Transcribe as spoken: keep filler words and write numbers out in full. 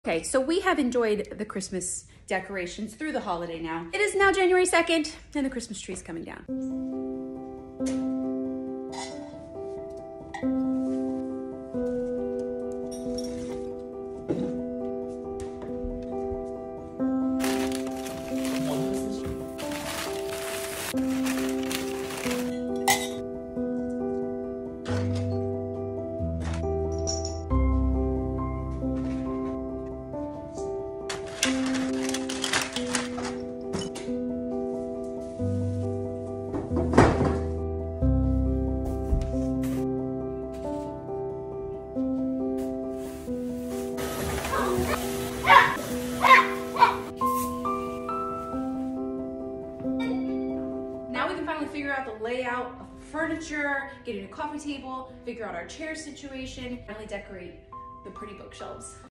Okay, so we have enjoyed the Christmas decorations through the holiday now. It is now January second and the Christmas tree is coming down. Now we can finally figure out the layout of the furniture, get a new coffee table, figure out our chair situation, finally decorate the pretty bookshelves.